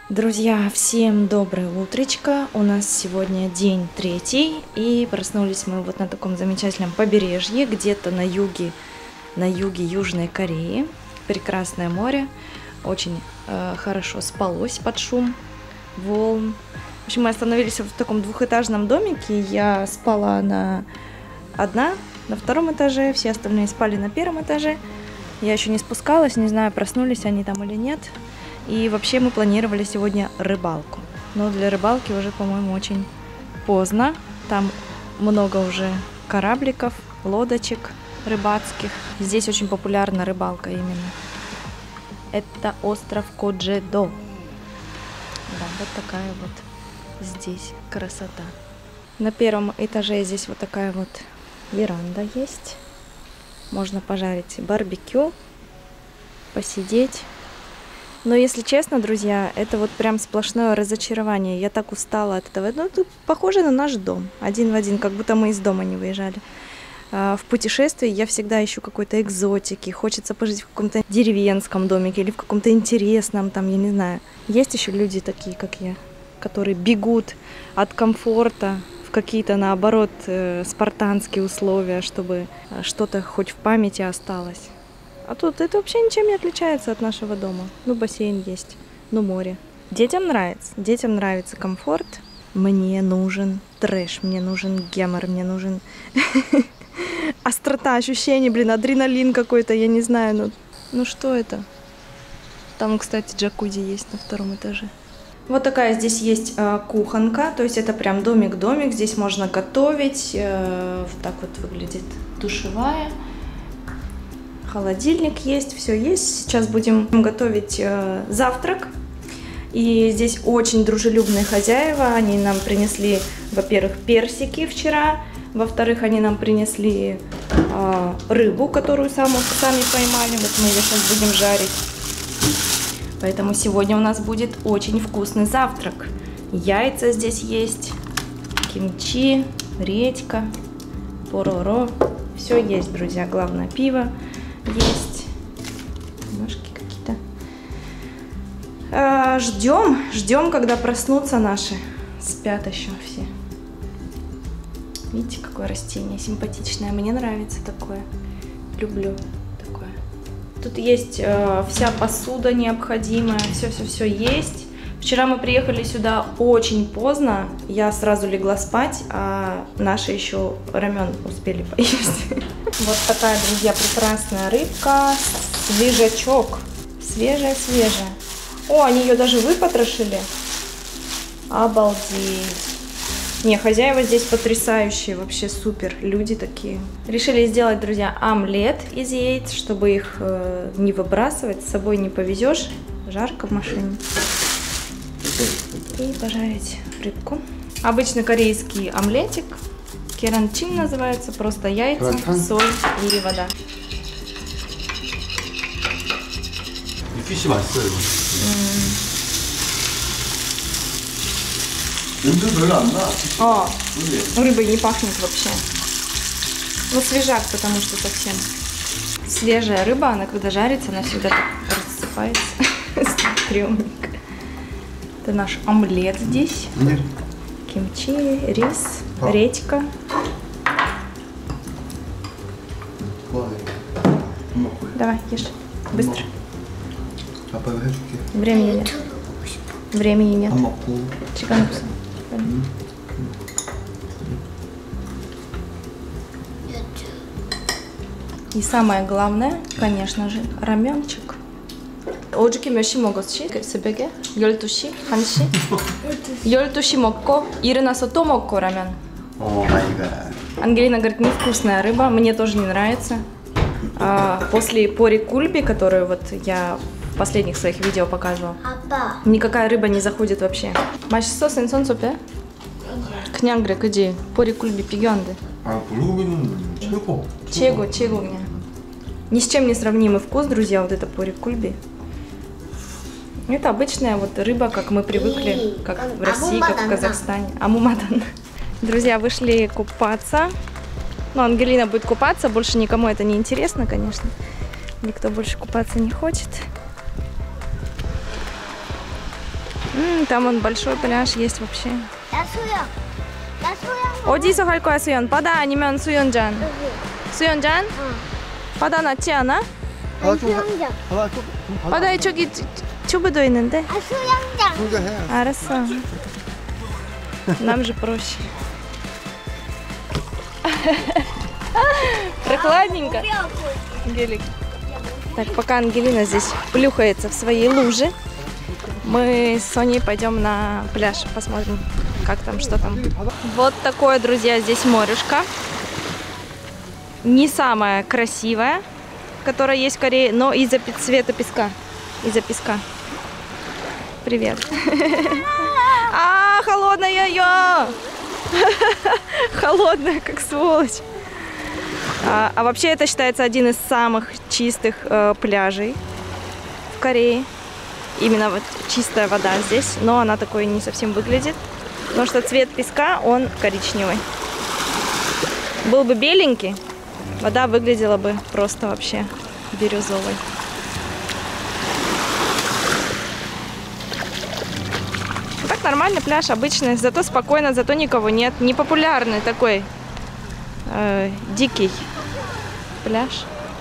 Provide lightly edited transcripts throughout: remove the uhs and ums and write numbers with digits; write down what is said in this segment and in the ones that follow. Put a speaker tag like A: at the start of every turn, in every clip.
A: Друзья, всем доброе утречко. У нас сегодня день 3, и проснулись мы вот на таком замечательном побережье, где-то на юге Южной Кореи. Прекрасное море, очень хорошо спалось под шум волн. В общем, мы остановились в таком двухэтажном домике. Я спала одна на втором этаже, все остальные спали на первом этаже. Я еще не спускалась, не знаю, проснулись они там или нет. И вообще мы планировали сегодня рыбалку. Но для рыбалки уже, по-моему, очень поздно. Там много уже корабликов, лодочек рыбацких. Здесь очень популярна рыбалка именно. Это остров Коджедо. Да, вот такая вот здесь красота. На первом этаже здесь вот такая вот веранда есть. Можно пожарить барбекю, посидеть. Но если честно, друзья, это вот прям сплошное разочарование. Я так устала от этого. Ну, это похоже на наш дом. Один в один, как будто мы из дома не выезжали. В путешествии я всегда ищу какой-то экзотики. Хочется пожить в каком-то деревенском домике или в каком-то интересном, там, я не знаю. Есть еще люди такие, как я, которые бегут от комфорта в какие-то, наоборот, спартанские условия, чтобы что-то хоть в памяти осталось. А тут это вообще ничем не отличается от нашего дома. Ну, бассейн есть, ну, море. Детям нравится комфорт. Мне нужен трэш, мне нужен гемор, мне нужен острота, ощущение, блин, адреналин какой-то, я не знаю. Ну что это? Там, кстати, джакузи есть на втором этаже. Вот такая здесь есть кухонка, то есть это прям домик-домик. Здесь можно готовить. Вот так вот выглядит душевая. Холодильник есть, все есть. Сейчас будем готовить завтрак. И здесь очень дружелюбные хозяева. Они нам принесли, во-первых, персики вчера. Во-вторых, они нам принесли рыбу, которую сами поймали. Вот мы ее сейчас будем жарить. Поэтому сегодня у нас будет очень вкусный завтрак. Яйца здесь есть, кимчи, редька, пороро. Все есть, друзья. Главное, пиво есть. Ножки какие-то. Ждем, когда проснутся наши. Спят еще все. Видите, какое растение симпатичное. Мне нравится такое. Люблю такое. Тут есть вся посуда необходимая. Все есть. Вчера мы приехали сюда очень поздно. Я сразу легла спать, а наши еще рамен успели поесть. Вот такая, друзья, прекрасная рыбка. Свежачок. Свежая. О, они ее даже выпотрошили. Обалдеть. Не, хозяева здесь потрясающие, вообще супер, люди такие. Решили сделать, друзья, омлет из яиц, чтобы их не выбрасывать, с собой не повезешь. Жарко в машине. И пожарить рыбку. Обычный корейский омлетик. Керанчин называется, просто яйца, соль или вода.
B: 피쉬 맛있어요. 냄새 별로 안 나.
A: О, рыбой не пахнет вообще. Ну, свежак, потому что совсем. Свежая рыба, она когда жарится, она всегда так рассыпается. Стрёмненько. Это наш омлет здесь. Кимчи, рис, редька. Давай, ешь. Быстро. Времени нет. Времени нет. Чекануться. И самое главное, конечно же, раменчик. 어저께 몇 시 먹었지? 새벽에? 12시? 1시? 12시 먹고 일어나서 또 먹고 라면.
B: О май гад.
A: Ангелина говорит, невкусная рыба, мне тоже не нравится. После пори кульби, которую вот я в последних своих видео показывала, никакая рыба не заходит вообще. 맛있어? 생선 소페? 그냥 그래, 그지? пори кульби пигёнды.
B: 아, 불고기는 최고.
A: 최고 그냥. Ни с чем не сравнимый вкус, друзья, вот это пори кульби. Это обычная вот рыба, как мы привыкли, как в России, как в Казахстане. Амумадан. Друзья, вышли купаться. Ну, Ангелина будет купаться, больше никому это не интересно, конечно. Никто больше купаться не хочет. Там он большой пляж есть вообще. 어디서 갈 거야, 수연? 바다 아니면 수영장? 수영장? 바다 낫지 않아?
C: 수영장.
A: 바다에 저기 튜브도 있는데.
C: 아, 수영장.
A: 알았어. Нам же проще. Прохладненько. Гелик. Так, пока Ангелина здесь плюхается в своей луже, мы с Соней пойдем на пляж, посмотрим, как там, что там. Вот такое, друзья, здесь морюшка. Не самая красивая, которая есть в Корее, но из-за цвета песка. Из-за песка. Привет. А, холодная я! Холодная, как сволочь. А вообще это считается один из самых чистых пляжей в Корее. Именно вот чистая вода здесь, но она такой не совсем выглядит, потому что цвет песка, он коричневый. Был бы беленький, вода выглядела бы просто вообще бирюзовой. Так нормальный пляж, обычный, зато спокойно, зато никого нет. Непопулярный такой дикий пляж.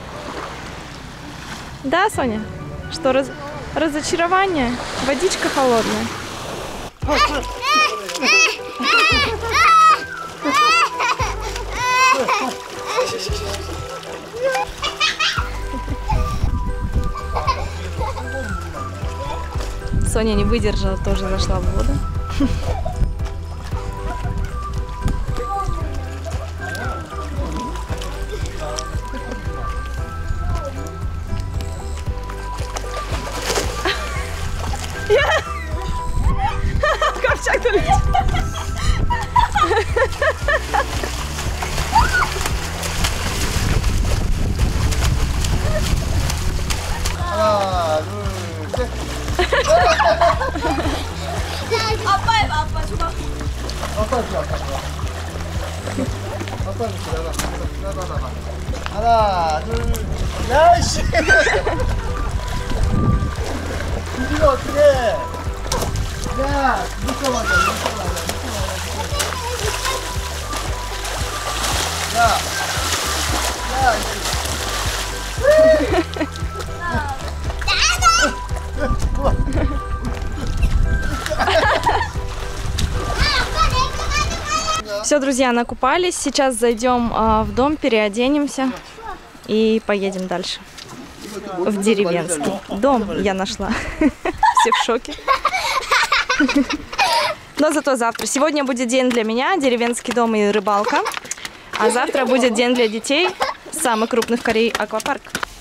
A: Да, Соня? Что, разочарование? Водичка холодная. Соня не выдержала, тоже зашла в воду. Ковчег долетел.
B: 하나, 둘, 셋.
C: 아빠 해봐, 아빠 줘봐.
B: 아빠 줘, 아빠 줘. 아빠는 기다려. 하나, 둘, 야이씨. 이거 어떻게? 야, 묶어봐줘, 묶어봐줘. 야, 야,
A: Все, друзья, накупались. Сейчас зайдем в дом, переоденемся и поедем дальше. В деревенский дом я нашла. Все в шоке. Но зато завтра. Сегодня будет день для меня, деревенский дом и рыбалка. А завтра будет день для детей, самый крупный в Корее аквапарк.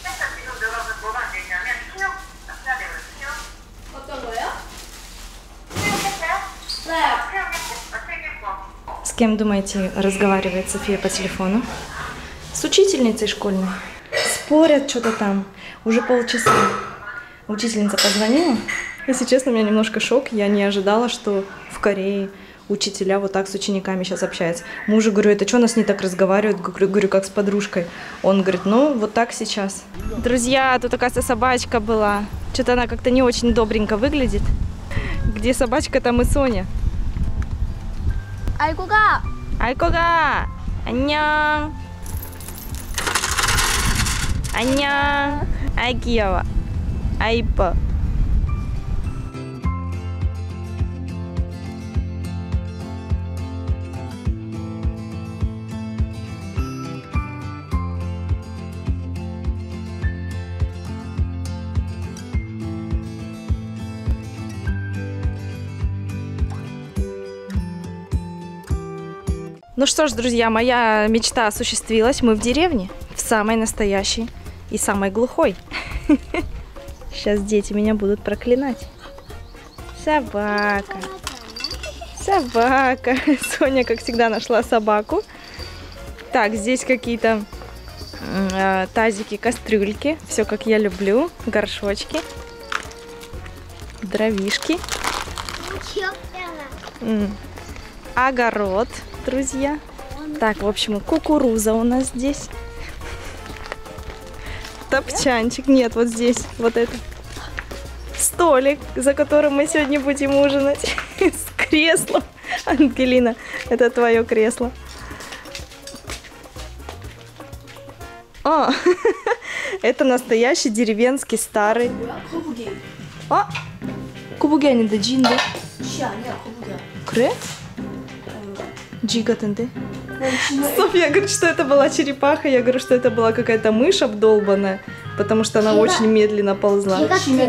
A: С кем, думаете, разговаривает София по телефону? С учительницей школьной. Спорят что-то там. Уже полчаса. Учительница позвонила. Если честно, у меня немножко шок. Я не ожидала, что в Корее учителя вот так с учениками сейчас общаются. Мужу говорю, это что, нас не так разговаривают? Говорю, как с подружкой. Он говорит, ну, вот так сейчас. Друзья, тут, оказывается, собачка была. Что-то она как-то не очень добренько выглядит. Где собачка, там и Соня.
C: 아이고가.
A: 아이고가. 안녕. 안녕. 아이 귀여워. 아이 이뻐. Ну что ж, друзья, моя мечта осуществилась. Мы в деревне, в самой настоящей и самой глухой. Сейчас дети меня будут проклинать. Собака. Собака. Соня, как всегда, нашла собаку. Так, здесь какие-то тазики, кастрюльки. Все, как я люблю. Горшочки. Дровишки. Огород, друзья. Так, в общем, кукуруза у нас здесь. Топчанчик. Нет, вот здесь. Вот это. Стол. столик, за которым мы сегодня будем ужинать. С креслом. Ангелина, это твое кресло. Это настоящий деревенский старый. Кубуги они да джин, да? Кре? Джи 같은데? Софья говорит, что это была черепаха, я говорю, что это была какая-то мышь обдолбанная, потому что она очень медленно ползла.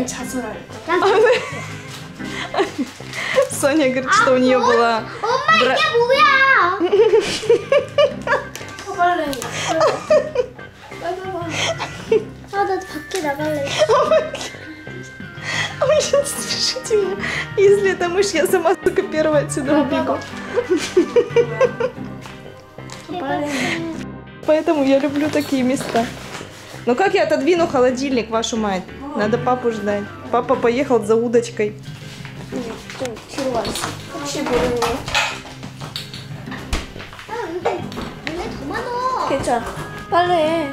A: Соня говорит, что у нее была...
C: 엄마 이게 뭐야? 나 밖에 나갈래.
A: Ой, сейчас слушайте меня. Если это мышь, я сама только первая отсюда убегу. Поэтому я люблю такие места. Ну как я отодвину холодильник, вашу мать? Надо папу ждать. Папа поехал за удочкой.
C: 좀 뒤로 와 있어. 혹시 모르니? 눈에 더 많아. 괜찮아. 빨리 해.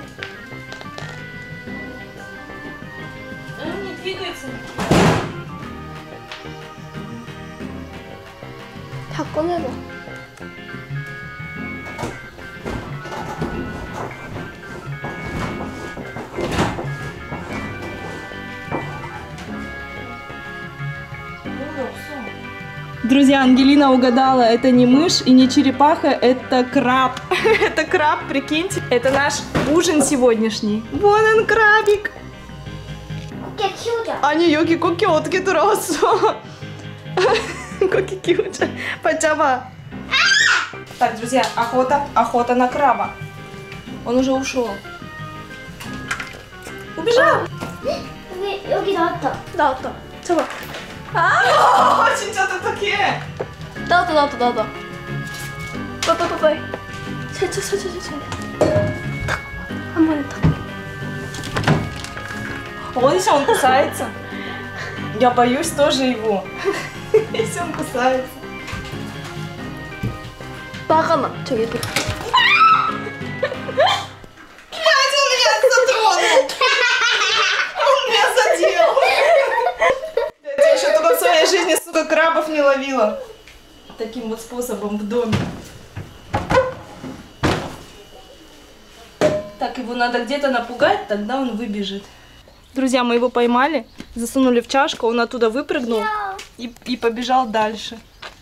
A: Он не двигается.
C: 다 꺼내봐.
A: Друзья, Ангелина угадала, это не мышь и не черепаха, это краб. Это краб, прикиньте. Это наш ужин сегодняшний. Вон он, крабик.
C: 꽃게 키우자.
A: 아니 여기 꽃게 어떻게 들어왔어? 꽃게 키우자. под잡아. Так, друзья, охота на краба. Он уже ушел. Убежал.
C: 여기 나왔다.
A: 나왔다. 잡아. 아, 진짜 똑똑해.
C: 나왔다. 빨리. 살짝. 탁. 한 번에 탁.
A: Если он кусается, я боюсь тоже его. Если он кусается.
C: 막아놔. 저기.
A: Мать, он меня затронул. Он меня задел. Я еще только в своей жизни, сука, крабов не ловила. Таким вот способом в доме. Так, его надо где-то напугать, тогда он выбежит. Друзья, мы его поймали, засунули в чашку, он оттуда выпрыгнул и побежал дальше.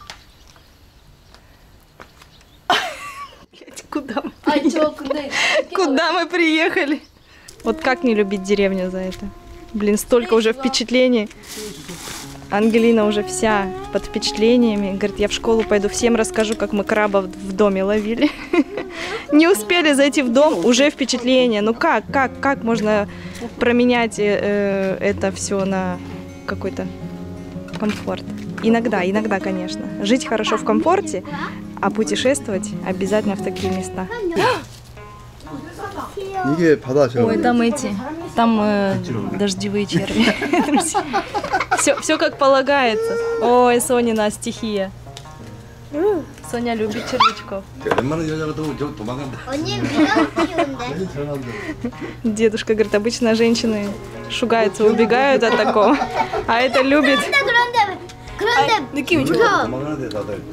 A: Блять, куда мы приехали? Куда мы приехали? Вот как не любить деревню за это? Блин, столько уже впечатлений. Ангелина уже вся под впечатлениями. Говорит, я в школу пойду, всем расскажу, как мы крабов в доме ловили. Не успели зайти в дом, уже впечатление. Ну как можно променять это все на какой-то комфорт? Иногда, конечно. Жить хорошо в комфорте, а путешествовать обязательно в такие места.
B: 이게 바다죠.
A: Ой, там дождевые черви. Все как полагается. Ой, Сонина стихия. Соня любит червячков.
B: 웬만한 여자가 또 도망간다.
C: 언니 미역 키운대.
A: Дедушка говорит, обычно женщины шугаются, убегают от такого, а это любит.
C: 그런데
A: 느낌이 좋아.
B: 도망가는데 다들.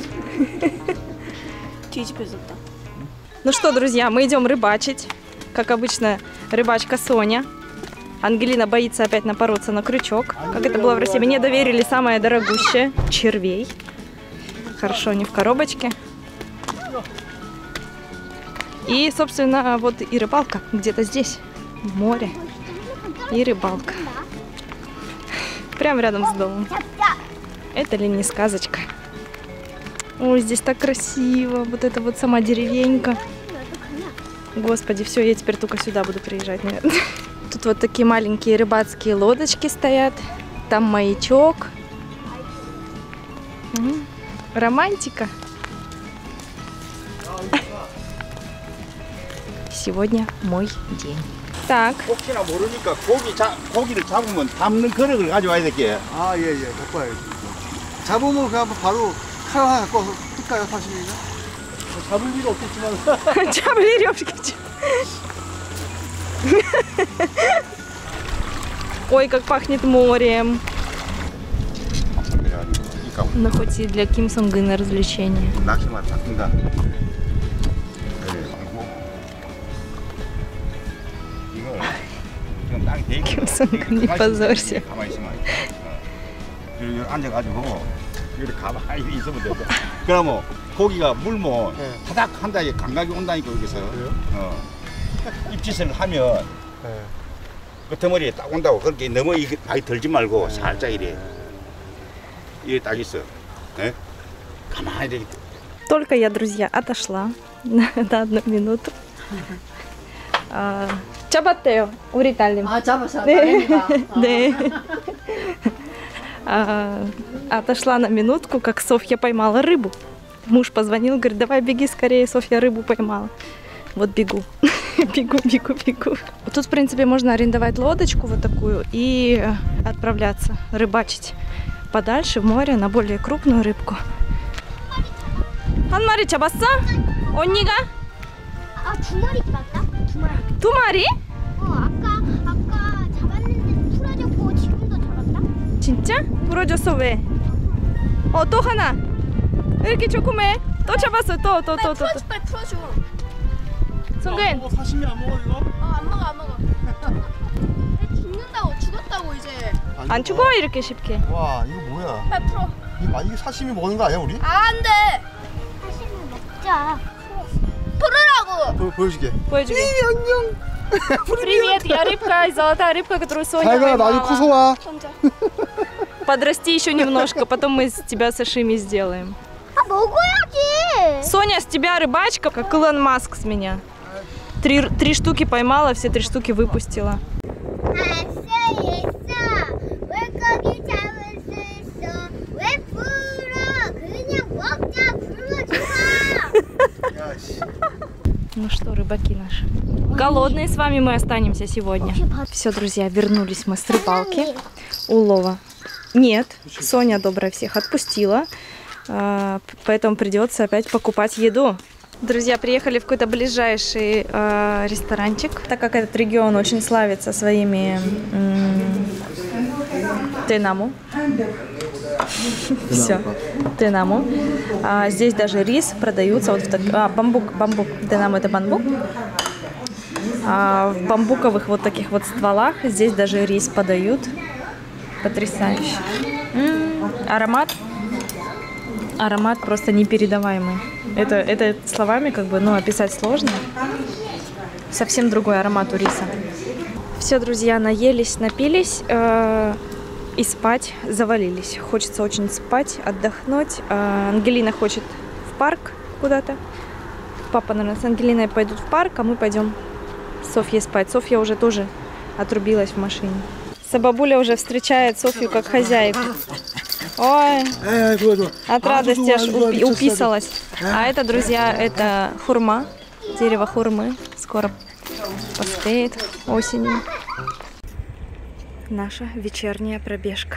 C: 뒤집혀졌다.
A: Ну что, друзья, мы идем рыбачить. Как обычно, рыбачка Соня. Ангелина боится опять напороться на крючок. Как это было в России. Мне доверили самое дорогущее – червей. Хорошо, не в коробочке. И, собственно, вот и рыбалка где-то здесь, в море. И рыбалка. Прямо рядом с домом. Это ли не сказочка? Ой, здесь так красиво. Вот это вот сама деревенька. Господи, все, я теперь только сюда буду приезжать, наверное. Тут вот такие маленькие рыбацкие лодочки стоят. Там маячок. Романтика. Сегодня мой день. Так.
D: 혹시나 모르니까 고기를 잡으면 담는 그릇을 가져와야 될게.
B: 아, 예, 갖고 와야지. 잡으면 그냥 바로 칼 하나 갖고 와서 뜰까요, 사시미가?
D: 잡을 일은 없겠지만.
A: 잡을 일이 없겠죠. Ой, как пахнет морем.
D: 가면.
A: Но хоть и для Ким Сон Гына развлечения.
D: 낚시만 탔습니다. 네, 아이고. 이거 지금 땅이 돼 있고.
A: 김성근, не позорься.
D: 가만히 있으면 여기 앉아가지고 이렇게 가만히 있으면 되고. 그러면 고기가 물면
B: 네.
D: 타닥 한다 이게 감각이 온다니까 여기서.
B: 그래요?
D: 입짓을 하면
B: 네.
D: 끝머리에 딱 온다고. 그렇게 너무 이 바위 들지 말고 살짝 이래. 이게 딱 있어. 네? 가만히 이렇게.
A: Только я, друзья, отошла на 1 минуту. Чабатте요, 우리 딸님.
C: 잡았어.
A: 네. 네. Отошла на минутку, как Софья поймала рыбу. Муж позвонил, говорит, давай беги скорее, Софья рыбу поймала. Вот бегу. бегу. Тут, в принципе, можно арендовать лодочку вот такую и отправляться рыбачить подальше в море на более крупную рыбку. 한 마리 잡았어? 언니가?
C: 아, 2마리 잡았다? 2마리.
A: 2마리?
C: 아까 잡았는데 풀어졌고 지금도 잡았다?
A: 진짜? 부러졌어 왜? 또 하나. 왜 이렇게 조그매? 또 잡았어. 또.
C: 빨리 풀어줘.
A: 성근.
B: 사시미 안 먹어 이거?
C: 안 먹어. 죽었다고 이제.
A: 안 죽어 이렇게 쉽게.
B: 와 이거 뭐야?
C: 빨리 풀어.
B: 이게 사시미 먹는 거 아니야 우리?
C: 안 돼. 사실은 먹자. 풀으라고.
B: 보여줄게.
A: 보여주게.
B: 안녕.
A: Привет, я рыбка, золотая рыбка, которую Соня
B: 잘가 나중에 커서
A: поймала.
B: 와.
C: 혼자.
A: Подрасти еще немножко, потом мы с тебя сашими сделаем.
C: 아, 먹어야지.
A: Соня, с тебя рыбачка, как Илон Маск с меня. Три штуки поймала, все 3 штуки выпустила.
C: 왜 거기 잡을 수 있어? 왜 풀어? 그냥 먹자. 풀어줘.
A: Ну что, рыбаки наши, голодные с вами мы останемся сегодня. Все, друзья, вернулись мы с рыбалки, улова. Нет, Соня добрая всех отпустила, поэтому придется опять покупать еду. Друзья, приехали в какой-то ближайший ресторанчик, так как этот регион очень славится своими тенаму. Все, тенаму. Здесь даже рис продаются. Вот бамбук. Тенаму это бамбук. В бамбуковых вот таких вот стволах здесь даже рис подают. Потрясающе. Аромат просто непередаваемый. Это словами как бы, описать сложно. Совсем другой аромат у риса. Все, друзья, наелись, напились и спать завалились. Хочется очень спать, отдохнуть. Ангелина хочет в парк куда-то. Папа, наверное, с Ангелиной пойдут в парк, а мы пойдем с Софьей спать. Софья уже тоже отрубилась в машине. Сабабуля уже встречает Софью как хозяйку. Ой, от радости аж уписалась. А это, друзья, это хурма, дерево хурмы. Скоро поспеет осенью. Наша вечерняя пробежка.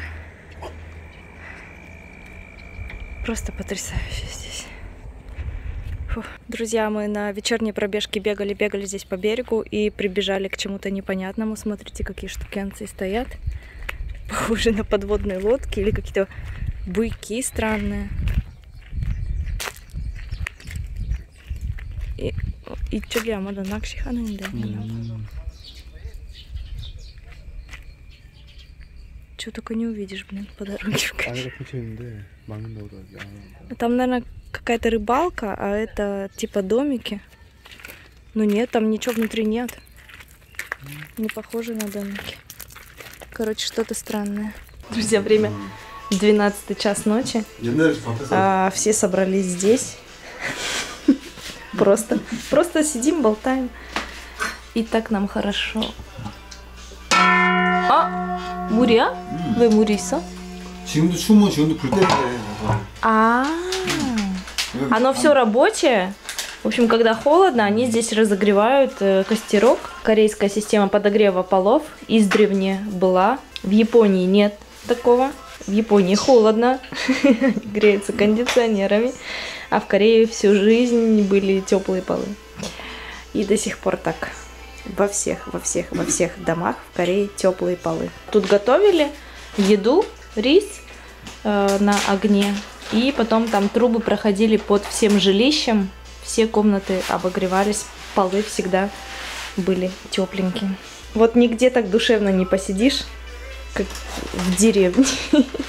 A: Просто потрясающе здесь. Фух. Друзья, мы на вечерней пробежке бегали здесь по берегу и прибежали к чему-то непонятному. Смотрите, какие штукенцы стоят. Похожи на подводные лодки или какие-то буйки странные. И что я могу накшиханында? Что только не увидишь, блин, по дороге. Там, наверное, какая-то рыбалка, а это типа домики. Ну нет, там ничего внутри нет. Не похоже на домики. Короче, что-то странное. Друзья, время 12 час ночи. Все собрались здесь. Просто сидим, болтаем. И так нам хорошо. 물이야? 왜 물이 있어?
B: 지금도 추면 지금도 불 때문에.
A: Оно все рабочее. В общем, когда холодно, они здесь разогревают костерок. Корейская система подогрева полов издревле была. В Японии нет такого. В Японии холодно, греются кондиционерами. А в Корее всю жизнь были теплые полы. И до сих пор так. Во всех домах в Корее теплые полы. Тут готовили еду, рис, на огне. И потом там трубы проходили под всем жилищем. Все комнаты обогревались, полы всегда были тепленькие. Вот нигде так душевно не посидишь, как в деревне.